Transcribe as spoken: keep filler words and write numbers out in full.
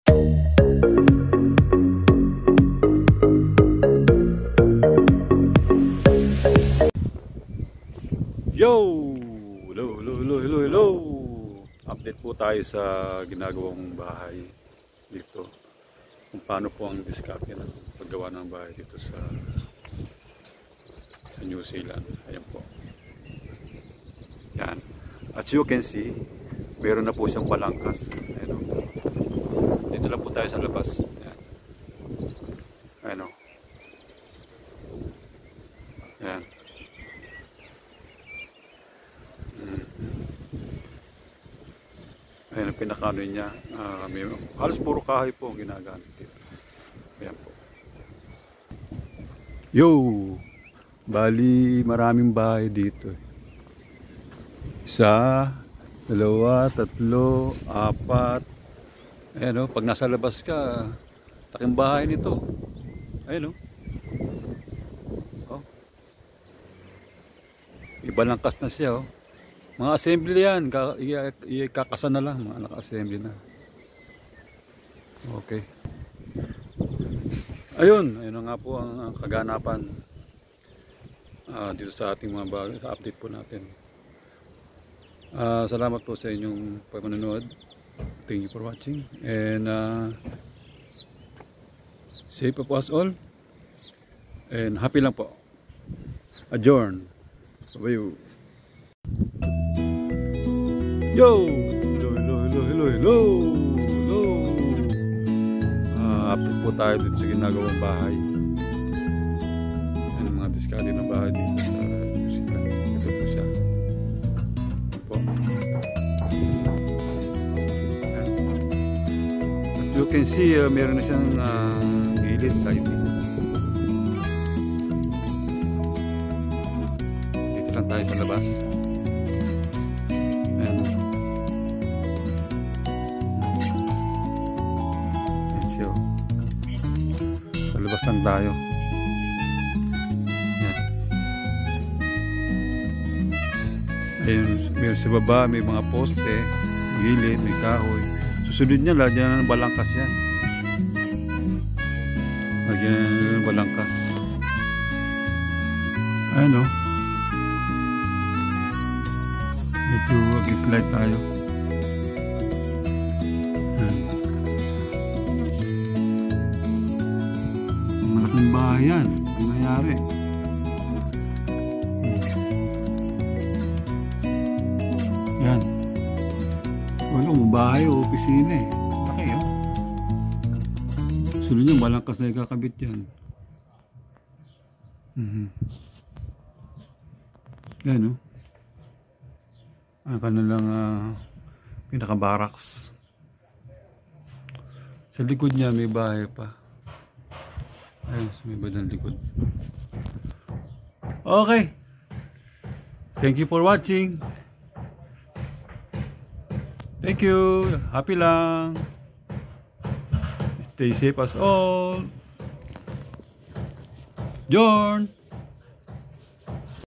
Yo! Hello, hello, hello, hello, hello! Update po tayo sa ginagawang bahay dito. Kung paano po ang diskarte ng paggawa ng bahay dito sa, sa New Zealand. Ayan po. Yan. As you can see, meron na po siyang balangkas. Ayan o. Dito lang po tayo sa labas. Ayan. Ayan o. Ayan. Ayan ang pinakano niya. Uh, may, halos puro kahoy po ang ginagamit dito. Ayan po. Yo! Bali maraming bahay dito. Isa, dalawa, tatlo, apat. Ayan o, pag nasa labas ka, taking bahay nito. Ayan o. Oh. Ibalangkas na siya o. Mga assembly yan, ikakasa na lang, mga naka-assembly na. Okay. Ayun, ayun na nga po ang kaganapan uh, dito sa ating mga bago, sa update po natin. Uh, salamat po sa inyong panonood. Thank you for watching. And uh, safe po us all. And happy lang po. Adjourn. Bye-bye. Yo! Hello, hello, hello, hello, hello! Hello! Uh, update po tayo dito sa ginagawang bahay. Yan ang mga diskarte ng bahay dito sa musika. Ito po siya. Ito po. Yan. As you can see, uh, meron na siyang uh, gilid side. Dito lang tayo sa labas. Sa labas lang tayo. Yan. Ayun, meron sa baba, may mga poste, gilid, may kahoy. Susunod niya, lagyan ng balangkas yan. Lagyan ng balangkas. Ayan o. Ito, against light tayo. Malaking bahay yan. Ang nangyari. Yan. Wala mo bahay o opisina eh. Laki yun. Sunod niya, balangkas na ikakabit yan. Mm-hmm. Yan o. Ang kanilang uh, pinaka-barracks. Sa likod niya may bahay pa. Ayun, may badang likod. Okay. Thank you for watching. Thank you. Happy lang. Stay safe as all. Jorn.